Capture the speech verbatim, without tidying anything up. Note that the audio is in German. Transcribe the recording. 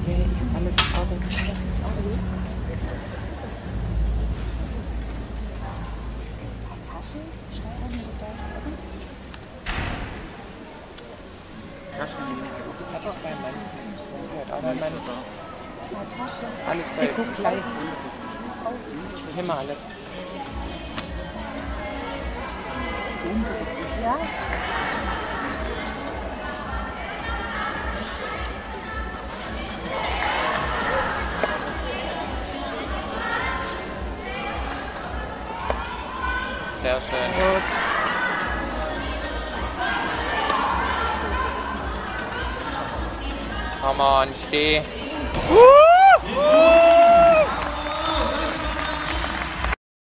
Okay, alles Augen. Alles ins Auge. Taschen? Steuern mit der Taschen? Hat auch bei meinem. Hat auch bei meinem. Tasche. Alles bei. Ich guck gleich. Hier mal alles. Ja? Sehr schön. Gut. Come on, steh. Uh!